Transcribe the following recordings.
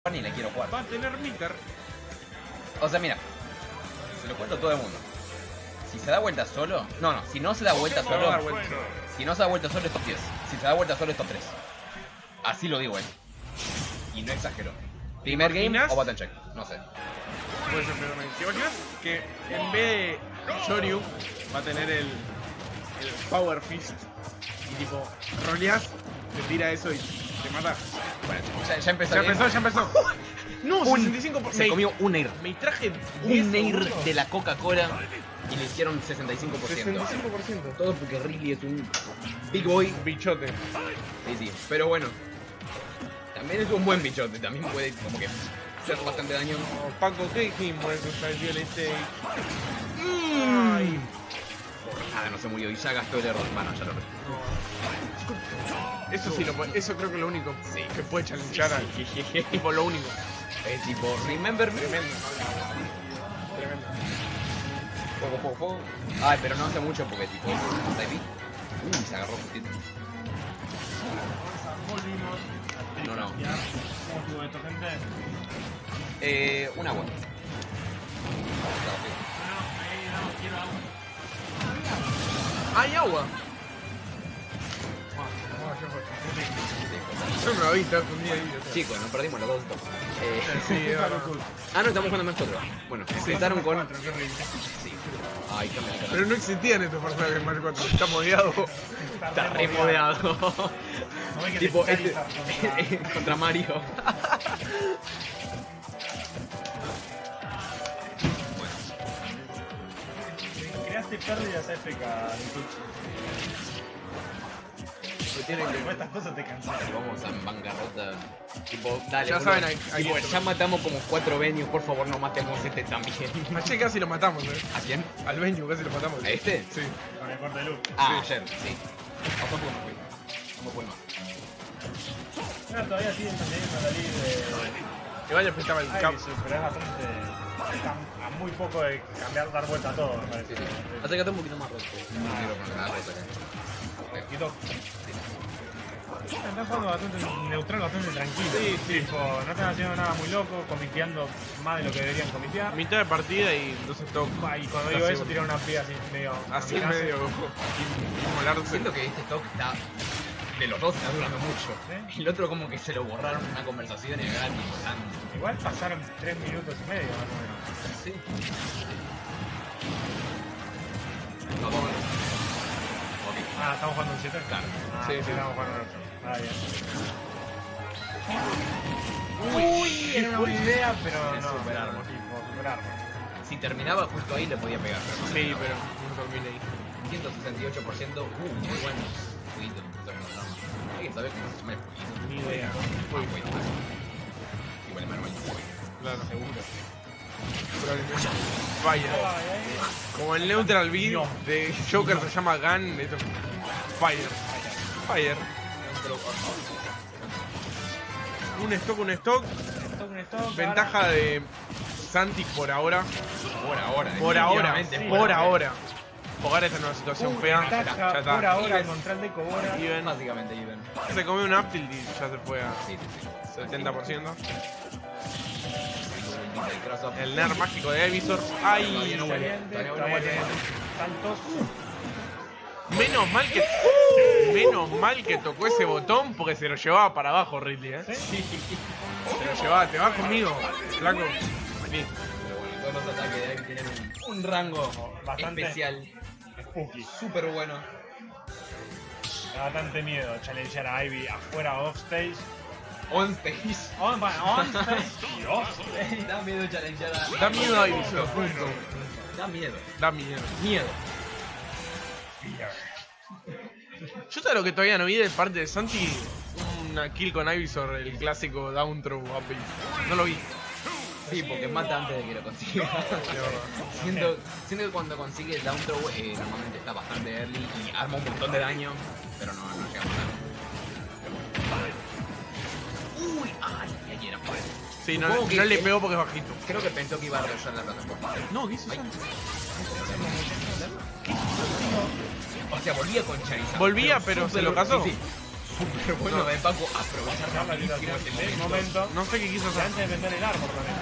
ni la quiero jugar. Va a tener Mitter. O sea, mira, se lo cuento a todo el mundo. Si se da vuelta solo, si no se da vuelta solo, si no se da vuelta solo es top 10. Si se da vuelta solo es top 3. Así lo digo, y no exagero. Primer game o button check, no sé. Puede ser primer game. ¿Te imaginas que en vez de Shoryu va a tener el Power Fist y tipo roleás, te tira eso y te mata? Bueno, ya empezó. Ya empezó. No, 65%. Se comió un Nair. Me traje un Nair de la Coca-Cola y le hicieron 65%. 65%. Todo porque Ridley es un big boy. Bichote. Sí, pero bueno. También es un buen bichote, también puede como que hacer bastante daño. Oh, Paco, ¿qué dijimos de su el este? Ay. Nada, no se murió y ya gastó el error. Bueno, ya lo Eso sí, eso creo que es lo único que puede challengear al tipo lo único. Es tipo, remember me. Tremendo. Fuego. Ay, pero no hace mucho porque tipo, Ivy. Se agarró justito. No. ¿Cómo estuvo esto, gente? Un agua. Quiero agua. ¿Hay agua? Yo me lo vi, estaba escondido ahí. Chicos, nos perdimos los dos. Sí, es verdad. No, estamos jugando más nosotros. Bueno, empezaron con... Sí. Ay, qué mal. Pero no existían estos personajes en Mario 4. Está modeado. Está re modeado. Tipo, contra Mario. Creaste pérdidas épicas en Twitch. Estas cosas te cansan. Vamos a bancarrota. Tipo, dale. Ya boludo. saben, Tipo, ya matamos como 4 venues, por favor no matemos este también. Ayer casi lo matamos, ¿A quién? Al Benju casi lo matamos. ¿A este? Sí. Con el corte de luz. Ah, ayer, sí. No fue más. Todavía siguen manteniendo la ley Que vaya a prestar el cap. pero es bastante... Está a muy poco de cambiar, dar vuelta a todo, me parece. Acércate un poquito más roto. No quiero poner nada roto acá. Están jugando bastante neutral, bastante tranquilo. Sí. Tipo, no están haciendo nada muy loco, comiteando más de lo que deberían comitear. Mitad de partida y entonces toca. Y cuando digo eso, tiran una pía así medio... Así amenaza. medio inmolarse. Siento que este talk está... De los dos está durando mucho. ¿Sí? El otro como que se lo borraron en una conversación y ahora tipo están... Igual pasaron 3 minutos y medio, más o menos. Sí. Vamos a ver. Ok. Ah, ¿estamos jugando un 7? Claro. Ah, Sí. estamos jugando un 8. Ah, bien. Uy, Era una buena idea, pero Es no. super arma. Tipo, super arma. Si terminaba justo ahí le podía pegar. Pero no Sí, terminaba. pero no terminé ahí. 168%. Muy bueno. Juguito. ¿Alguien sabe cómo se llama el juguito? Ni idea. Muy bueno. Igual el manual. Claro. Seguro. Probablemente. Vaya. Como el Neutral Beat de Joker se llama Gun, esto es Fire. Un stock. Ventaja de Santi por ahora. Por ahora. Por ahora. Porque ahora está en una situación fea. Ya Ventaja está. por ahora contra el de Cobora. Even. Básicamente even. Se comió un up tilt y ya se fue a Sí. 70%. El crossover. El Nerf mágico de Evisor. ¡Ay! Todavía no huele. Excelente, Todavía no huele. Saltos. Menos mal que tocó ese botón porque se lo llevaba para abajo Ridley, Sí. Se lo llevaba, te vas conmigo, flaco. Vení. Pero bueno, todos los ataques de Ivy tienen un rango Bastante especial. spooky. Súper bueno. Da bastante miedo challengear a Ivy afuera offstage. On stage. On-stage y offstage. Da miedo challengear a... Da miedo a Evisor, punto. Da miedo. Da miedo. Miedo. Yo sé lo que todavía no vi de parte de Santi. Una kill con Ivisor, el clásico down throw up B. No lo vi. Sí, porque mata antes de que lo consiga. Siento que cuando consigue el down throw normalmente está bastante early y arma un montón de daño, pero no llega a matar. Uy, ay, ahí era pues. Sí, no Supongo que le pegó porque es bajito. Creo que pensó que iba a arrollar la plataforma. No, ¿qué hizo Ay. Santi? O sea, volvía con Charizard. Volvía, pero pero se lo casó. Sí, súper bueno. Bueno, de Paco, aprovechar la rapidísimo situación ese del momento. momento. No sé qué quiso Y hacer. antes de vender el árbol también.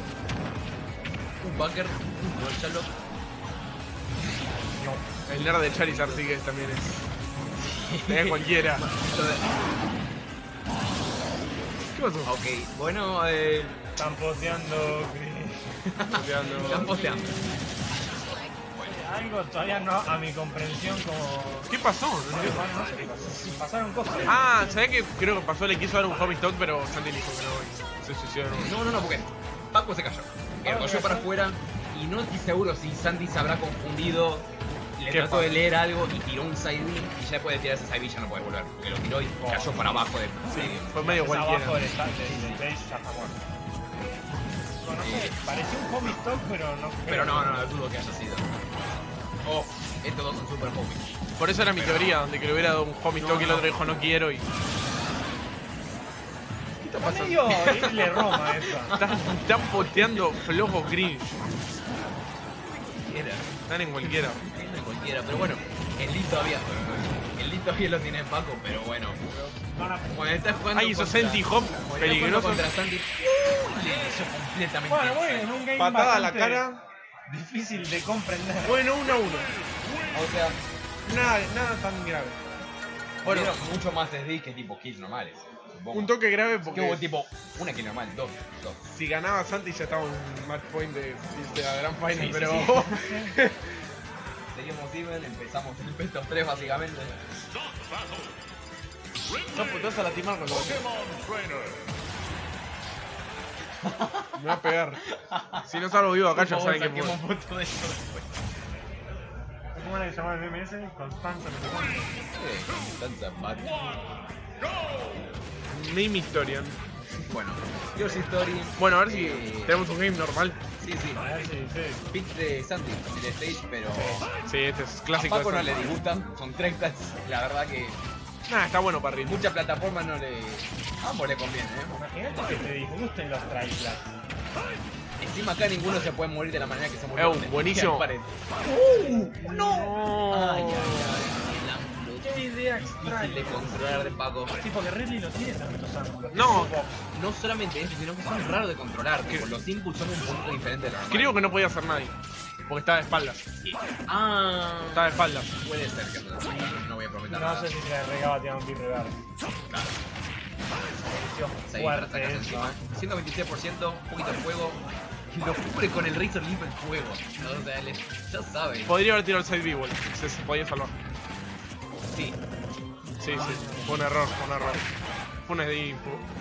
Un bunker, un gol Sherlock. No. El nerd de Charizard sí que también es. Es cualquiera. ¿Qué pasó? Ok, bueno, Están posteando. están posteando. Algo todavía no a mi comprensión como. ¿Qué pasó? No Bueno, entiendo. no sé qué pasó. Pasaron cosas. Ah, ¿sabés que creo que pasó? Le quiso dar un hobby stock, pero Santi le dijo que no. Y se suicidó de nuevo. No, porque Paco se cayó. Cayó para afuera y no estoy seguro si Santi se habrá confundido. Le ¿Qué trató de pasa? leer algo y tiró un side B y ya después de tirar ese side B ya no puede volver. Porque lo tiró y cayó para abajo de. Sí, fue medio Abajo cualquiera. del stage ya está muerto. Bueno, no sé, pareció un hobby stock, pero no creo. Pero no dudo que haya sido. Oh, estos dos son super hobbies. Por eso era mi teoría, de que le hubiera dado un hobby stock y el otro dijo no quiero y. ¿Qué está Está pasando? medio irle Roma eso. Están posteando flojos cringe. Era. Están en cualquiera. De cualquiera, pero bueno, el lead todavía lo tiene Paco, pero bueno. Van a Cuando estás jugando Ay, hizo contra- Senti Hop, cuando estás jugando peligroso. contra Santi, le hizo completamente Bueno, bueno, en inside. un game Patada a la bastante cara. difícil de comprender. Bueno, 1-1. O sea, Nada tan grave. bueno, mucho más SD que tipo kills normales, supongo. Un toque grave Que hubo porque tipo una kill normal, dos. si ganaba Santi ya estaba un match point de la Grand Final, Sí, sí, pero. sí. Seguimos even, empezamos el best of 3 básicamente. No, pues te vas a lastimar con lo Me va a pegar. Si no salgo vivo acá ya saben que saquemos puedo. foto de eso después. ¿Cómo era que se llamaba el MMS? Constanza, no sé cuánto. Tanta bad. Name Historian. Bueno, Yours Story. Bueno, a ver si tenemos un game normal. Sí, sí. A ver si, sí. Pick de Santi en el stage, pero Sí, este es a clásico. Paco no de le Santi. disgustan, son 30, la verdad que Nah, está bueno para ritmo. mucha plataforma no le... A ambos le conviene, Imagínate que te disgusten los triplas. Encima acá ninguno se puede morir de la manera que se murió. Buenísimo. ¡No! Ay, ay, ay, el ángulo Qué idea difícil extraña. de controlar de Paco. Sí, porque Ridley no tiene tantos ángulos. No, No solamente eso, sino que son raros de controlar. Tipo, los inputs son un poquito diferentes de lo normal. creo que no podía hacer nadie. Porque estaba de espaldas. Ah, Estaba de espaldas. puede ser que no voy a prometer No nada. sé si se le regaba tirar un beat reverse. Claro. Pareció Sí, fuerte sacas eso. encima. 126%, un poquito de fuego. Y lo cubre con el Razor Leaf el fuego. O sea, ya sabes. Podría haber tirado el side B igual. Se podía salvar. Sí. Sí, sí. Fue un error, fue un error. Fue un SD.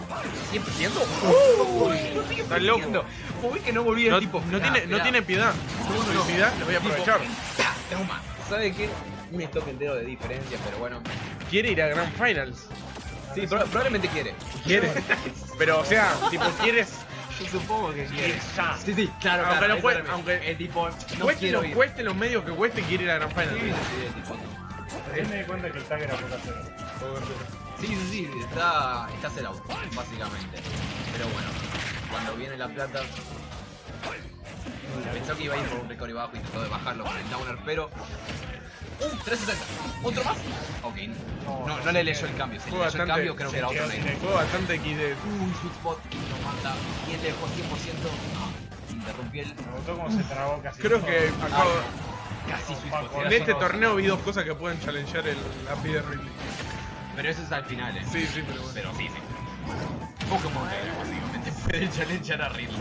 100%. Estás loco. Uy, que no volví No, el tipo. no tiene piedad. No. Felicidad, lo voy a aprovechar. Trauma. ¿Sabe qué? Un stock entero de diferencia, pero bueno. Quiere ir a Grand Finals. Sí, probablemente quiere. Quiere. Pero, o sea, tipo, quieres. Yo supongo que quiere. Ya. Sí, sí, claro, Aunque claro. no fue- eso también. aunque- el tipo, no Cueste quiero lo ir. cueste, los medios que cueste, quiere ir a Grand Sí, Finals. sí, el tipo, Recién me di cuenta que el tag era por hacer. sí, está cerrado, básicamente. Pero bueno, cuando viene la plata, pensó que iba a ir por un recovery bajo y trató de bajarlo con el downer, pero... 360, ¿otro más? Ok, no le leyó el cambio, si le Fue leyó el bastante- cambio creo que era otro quedó name. Fue bastante XD. Uy, sweet spot, y lo mata, y él le dejó 100%, interrumpió el... Me gustó cómo se trabó casi. Creo que todo. acabo. Casi sweet spot. En En este torneo vi dos cosas que pueden challengear el API de Ridley. Pero eso es al final, Sí, sí, pero bueno. Pero sí. Pokémon básicamente puede challengear a Ridley.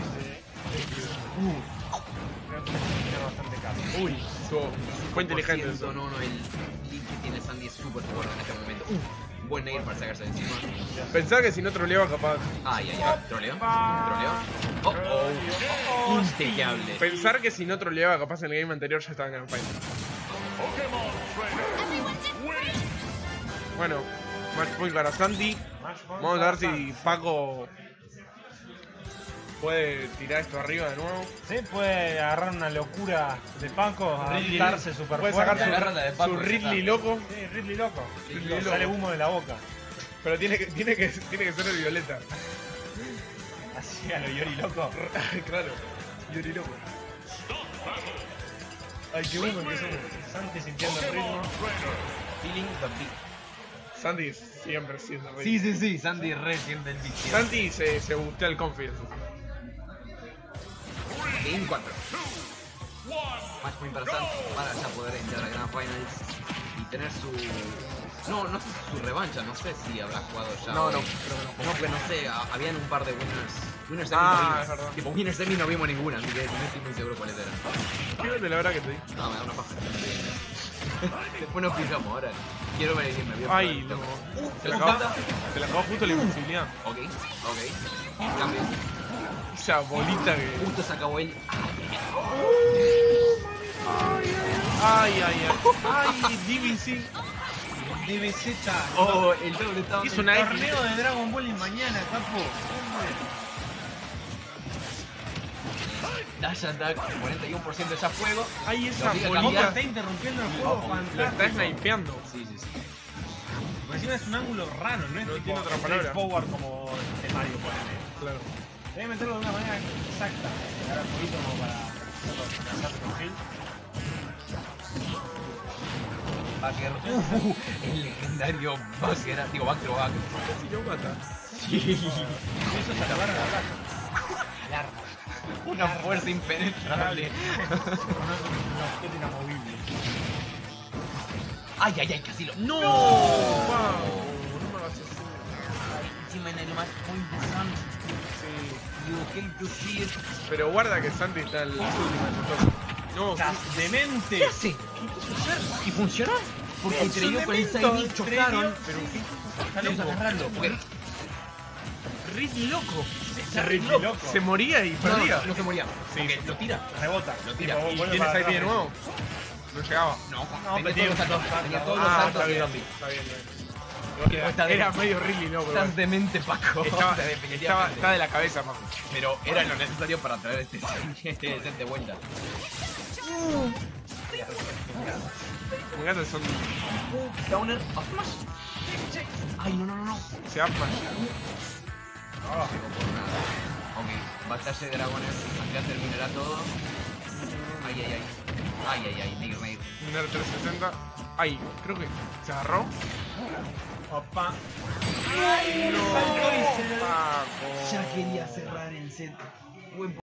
Creo que era bastante caro. Uy, fue inteligente eso. No, el link que tiene Sandy es súper fuerte en este momento. Buen nair para sacarse de encima. Pensaba que si no troleaba capaz. Ay. ¿Troleo? Oh. Integrable. Pensar que si no troleaba capaz en el game anterior ya estaba en Grand Final. Bueno, match point para Santi. Vamos a ver si Paco puede tirar esto arriba de nuevo. Sí, puede agarrar una locura de Paco, adaptarse super Puede fuerte. sacar Agarra la de Paco, su ya Ridley está. loco, Sí, Ridley loco. Ridley Le loco. sale humo de la boca. pero tiene que ser el violeta. Así a lo Yori loco. Claro, Yuri loco. Ay, qué bueno que son. Santi sintiendo el ritmo. Feeling the beat. Santi siempre siendo rey. Sí, Santi re siente el vicio. Santi se bustea el confidence. Game 4. Match point para Santi, para ya poder entrar a Grand Finals y tener su... No sé si su revancha, no sé si habrá jugado ya. No, hoy. no, creo que no. No, porque no sé, habían un par de winners. Winners semi Ah, no es vimos. verdad. Tipo, winners semi no vimos ninguna, así que no estoy muy seguro cuáles eran. Fíjate la hora que te di. No, me da una paja. Después nos fijamos, ahora. Quiero ver el me voy a Ay, probar no. el Se le toque. acabó, se le acabó justo la invencibilidad. Ok. Cambio. Esa bolita que. Justo se acabó el... Ay, DBC. DBZ. Oh, el doble estaba... Hizo una X. Torneo de Dragon Ball y mañana, capo. Dash Attack, 41% ya fuego. Ay, esa Lo ¿Cómo bolita. está interrumpiendo el juego? Lo está Fantástico. snipeando. Sí. Por encima es un ángulo raro, no es No tipo tiene otra palabra. forward como de Mario, ponele. Claro. Debe meterlo de una manera exacta. Ahora un poquito como para hacerlo con Gil. Backer. El legendario Backer, digo Backer. Si lo mata. Eso es acabar la batalla. El arma. Una fuerza impenetrable. Un objeto inamovible. Ay, casi lo... ¡No! Wow, no me hagas así. Encima en el match point de Santi. Sí. You hate to see it. Pero guarda que Santi está en las últimas de toque. No, ¡Estás demente! ¿Qué hace? ¿Y funcionó? Porque entre yo con el Saiyajin chocaron. Pero qué Vamos a agarrarlo. Porque... Ridley loco. Ese Ridley loco. Se moría y perdía. No se moría. Sí, Porque sí. lo tira. Rebota. Lo tira. Tipo, ¿Y vuelve tienes para ahí de atrás. nuevo? No llegaba. No, pero tenía todos los saltos. Tenía todos los Ah, saltos está de bien. Zombie. Está bien. Era Era medio Ridley loco. Estás demente, Paco. Estaba de la cabeza, Paco. Pero era lo necesario para traer este set de vuelta. Me encanta son. Downer, up smash. Ay, no. Se up smash. Ok, batalla de dragones. Acá terminará todo. Ay, Nigger. Nerd 360. Ay, creo que se agarró. Opa. Ay, no. Saltó y se- Paco. Ya quería cerrar el set. Buen